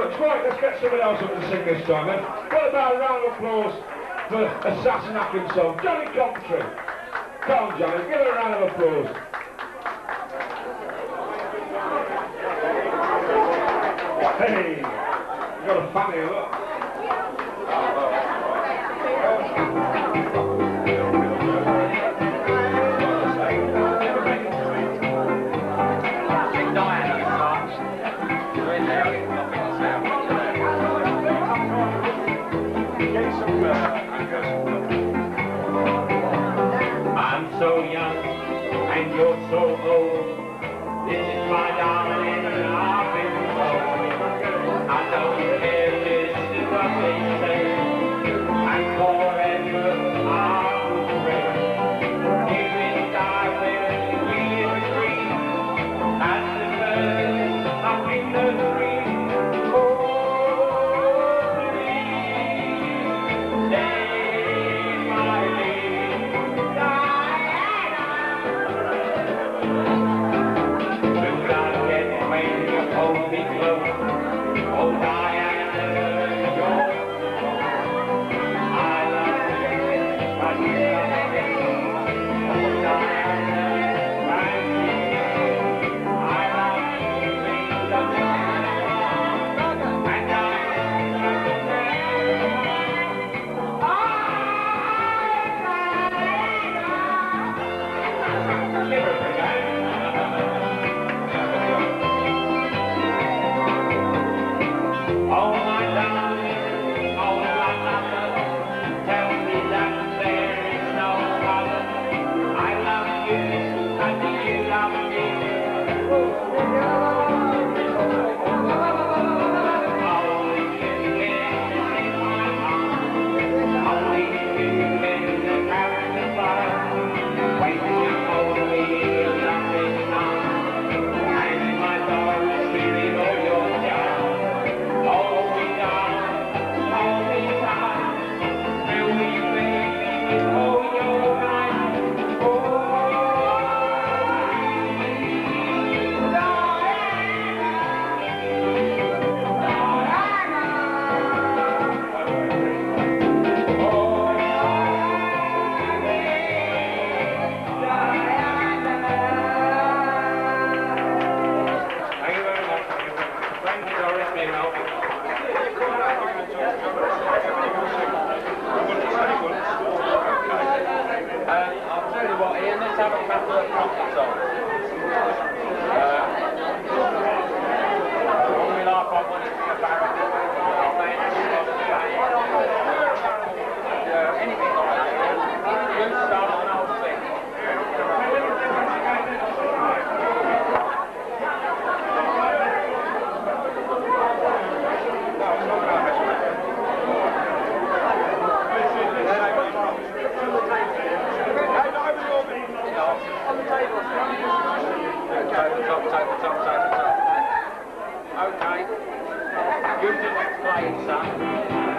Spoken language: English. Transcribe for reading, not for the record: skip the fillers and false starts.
much. Right, let's get someone else up to sing this time then. What about a round of applause for Assassin Atkinson, Jonny Coventry. Come on, Jonny, give her a round of applause. Hey, you got a family, look. I'm so young and you're so old. This is my darling and I've been told. I don't care this is what they say. And forever I will pray. Live and die when we agree. As the birds up in the tree. Oh, please, stay my lady, Diana. Look out again when you hold me close. Oh, Diana, you're I love you, but you love me. Oh, Diana, I love you, and oh, my darling, oh, my lover, tell me that there is no other. I love you, and you love me. Only you can take my heart. Only you can carry the fire. When you hold me in loving arms, and my darling, feeling all your charm. Hold me down, fill me baby with all your life. Oh, thank you very much. Thank you, Doris, me help. I'll tell you what, Ian, let's have a couple of trumpets on. All my life I wanted to be a baron. Anything like that. You start and I'll sing. Tabletop. Okay. You do next playing, son.